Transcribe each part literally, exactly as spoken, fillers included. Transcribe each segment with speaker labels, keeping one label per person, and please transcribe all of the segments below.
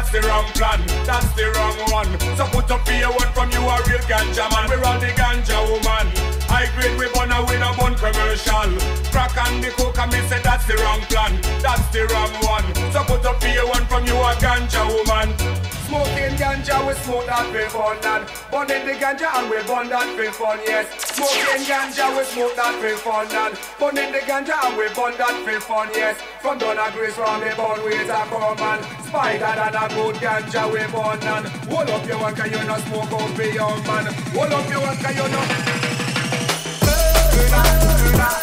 Speaker 1: that's the wrong plan, that's the wrong one. So put up for your one from you a real ganja man. We're all the ganja woman. High grade we burn and we no burn commercial. Crack and the coke and me say that's the wrong plan, that's the wrong one. So put up for your one from you a ganja woman. Smoking ganja, we smoke that for fun and burning the ganja and we burn that for fun, yes. Smoking ganja, we smoke that for fun and burning the ganja and we burn that for fun, yes. From Donna Grace round the burn ways a come and spider than a good ganja we burn and hold up your one cause you not smoke out for young man. Hold up your one cause you not murder.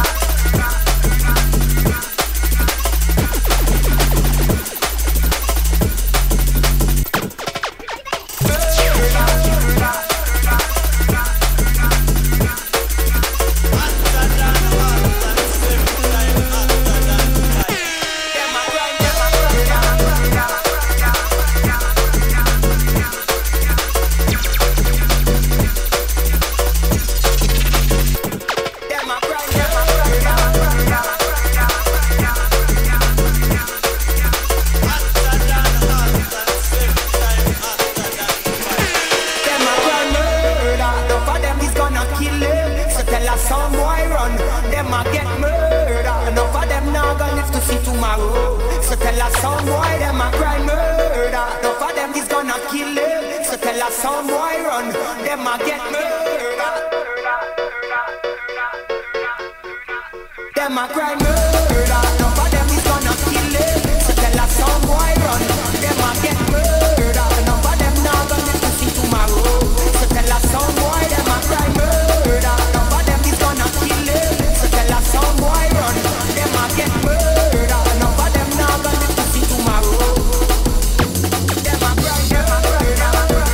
Speaker 2: Some boy run, them a get murder. Them a cry murder. Enough of them is gonna kill it. So tell us some boy run, them a get murder. Enough of them now gonna live to see tomorrow. So tell us some boy, them a cry murder. Enough of them is gonna kill it. So tell us some boy run, them a get murder. Enough of them now gonna live to see tomorrow. Them a cry, them a cry, them a cry.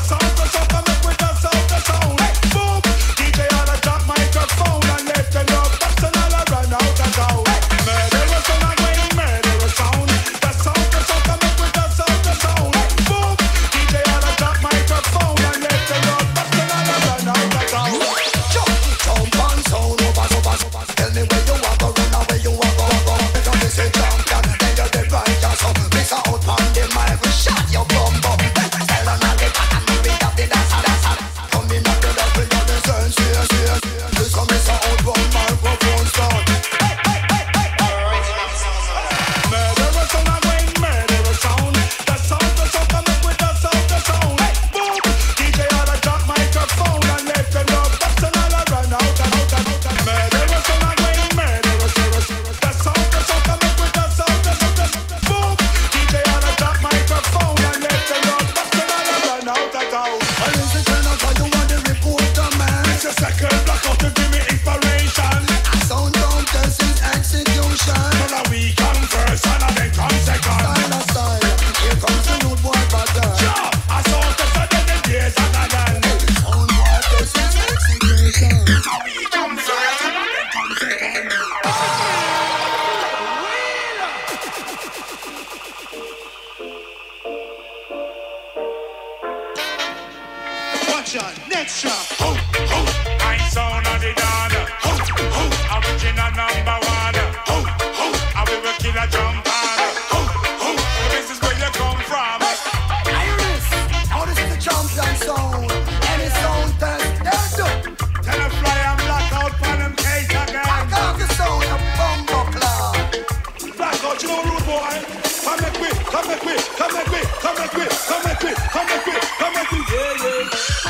Speaker 1: Microphone and let them know
Speaker 3: Action, next shot.
Speaker 1: Ho, ho, I sound of the dawn. Ho, ho, original number one. Ho, ho, I will work kill a jump on. Ho, ho, this is where you come from.
Speaker 2: Iris, oh, this is the champion sound. Any sound test, there's do.
Speaker 1: Tell them fly and black out for them case again.
Speaker 2: Back off the sound of Bumbo Club.
Speaker 1: Black out, you know, rude boy. Come make me, come make me, come make me, come make me, come make me, come make me, come make me. Yeah, yeah.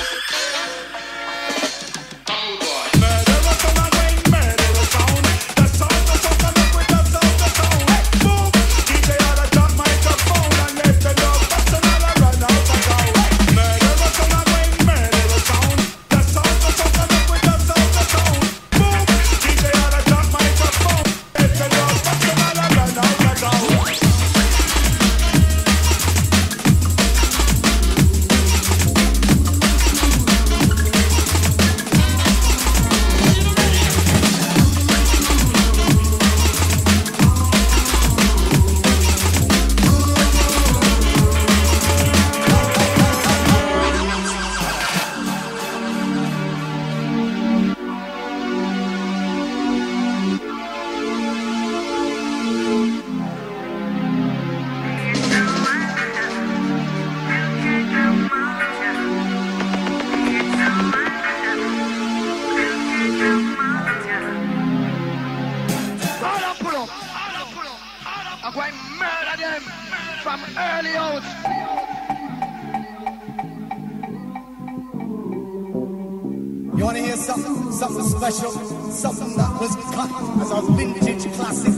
Speaker 2: You wanna hear something, something special, something that was cut as our vintage classic.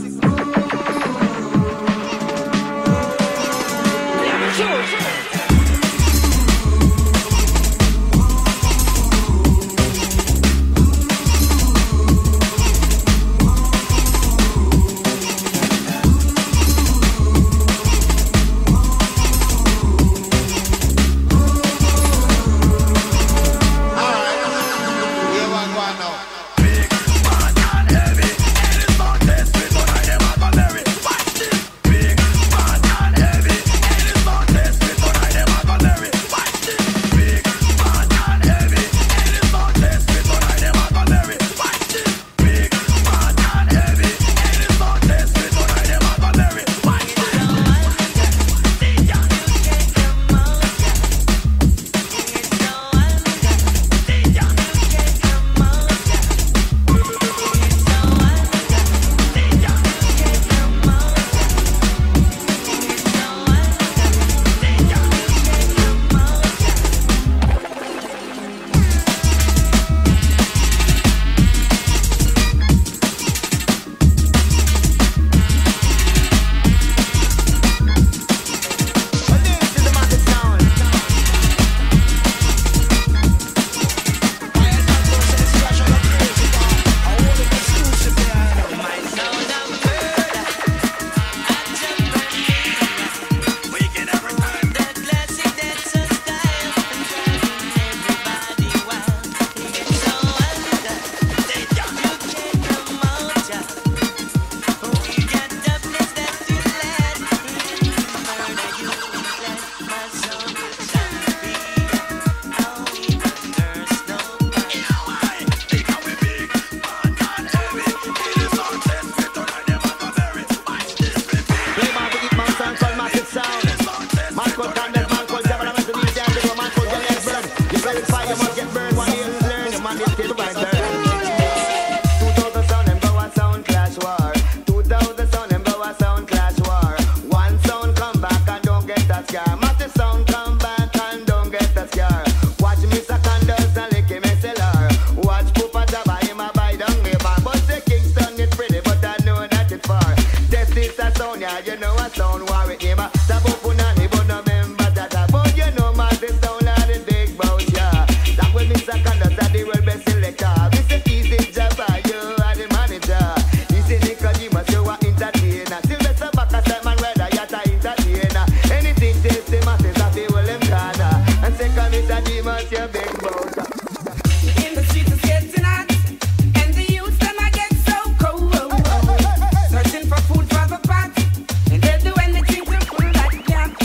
Speaker 4: Searching for food for the pot, and they'll do anything to pull that gap.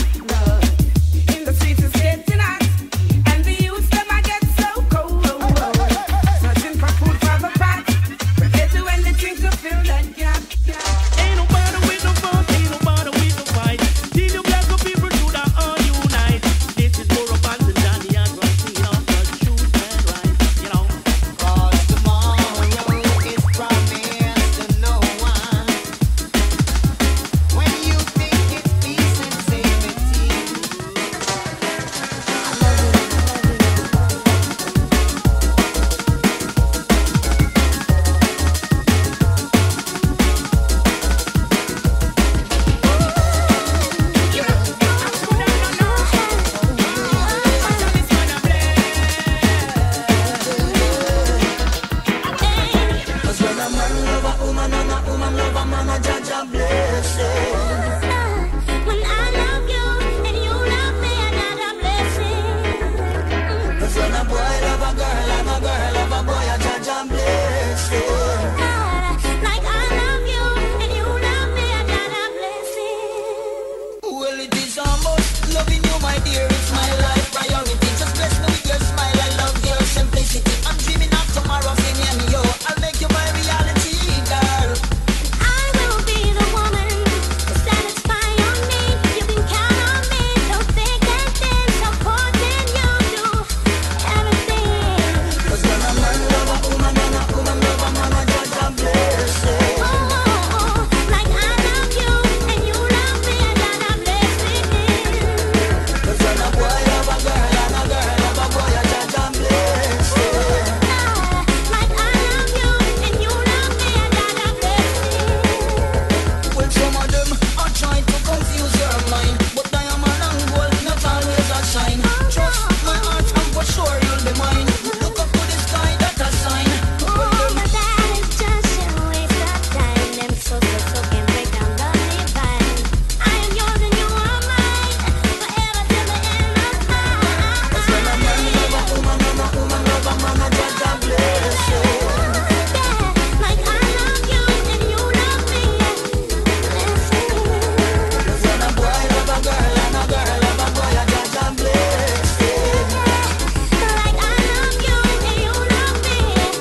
Speaker 2: Loving you, my dear, it's my life priority. Just bless me with your smile, I love your simplicity. I'm dreaming of tomorrow, me and you. I'll make you my reality, girl.
Speaker 3: I will be the woman to satisfy your need. You can count on me, so thick and thin, supporting you through everything.
Speaker 2: 'Cause when a man love a woman and a woman love a man, I judge and bless it.
Speaker 3: Oh, oh, oh, like I love you and you love me, and God I bless it.
Speaker 2: 'Cause when a boy love a girl and a girl love a boy, I judge and bless it.
Speaker 3: Like I love you and you love me, and God I bless it.
Speaker 2: Well, some of them are trying to confuse your mind, but diamond and gold not always a shine. Trust my heart and for sure you'll be mine. Look up to the sky, that's a sign. Well,
Speaker 3: Oh,
Speaker 2: them
Speaker 3: but that is just a waste of time. Them so so so can break down the divine. I am yours and you are mine, forever till the end of time.
Speaker 2: 'cause when a man love a woman and a woman love a man, I judge and bless it.
Speaker 3: Yeah, like I love you and you love me. Listen.
Speaker 2: 'Cause when a boy love a girl and a girl love a boy, I judge and bless it.
Speaker 3: Like I love you and you love me.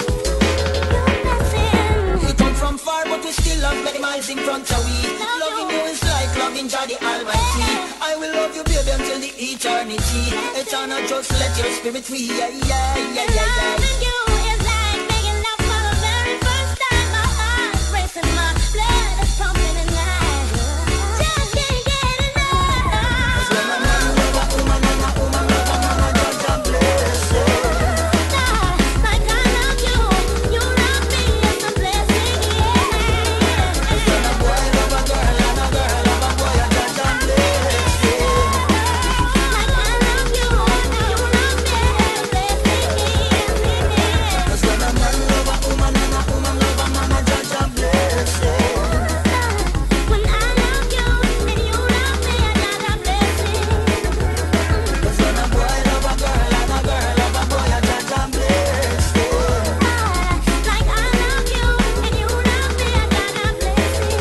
Speaker 3: Listen.
Speaker 2: We come from far, but we still love many miles in front of we. Loving you is like loving Jah the Almighty. I will love you, baby, until the eternity. Eternal, just let your spirit free. Yeah, yeah, yeah, yeah, yeah.
Speaker 3: Loving you is like making love for the very first time. My heart's racing, my blood is pumping and I just can't get enough.
Speaker 2: When a man love a woman and a woman love a man, I judge and bless it.
Speaker 3: Like I love you, you love me, it's a blessing, yeah.
Speaker 2: When a boy love a girl and a girl love a boy, I judge and bless it.
Speaker 3: Like I love you, you love me, it's a blessing, yeah.
Speaker 2: 'Cause when a man love a woman and a woman love a man, I judge and bless it.
Speaker 3: When I love you and you love me, I got a blessing.
Speaker 2: 'Cause when a boy love a girl and a girl love a boy, I judge and bless it.
Speaker 3: Like I love you and you love me, I got a blessing.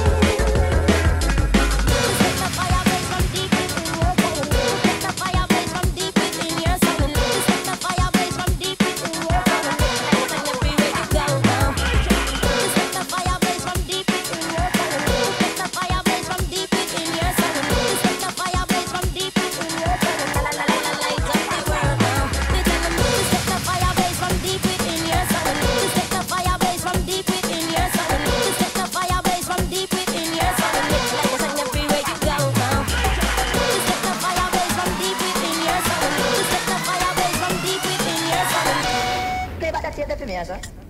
Speaker 3: Set the fire blaze from deep within your soul. Set the fire blaze from deep within your soul. Set the fire blaze from deep within your soul. And everywhere you go, go. Set the fire blaze from deep within your soul. Set the fire blaze from deep within your soul. Set the fire blaze from deep within your soul. La la la la, light up the world now. They tell them to set the fire blaze from deep within your soul. Set the fire blaze from deep within your soul. Set the fire blaze from deep within your soul. Like a sun everywhere you go now. Set the fire blaze from deep within your soul. Set the fire blaze from deep within your soul.
Speaker 4: Play back that tape there for me, sir.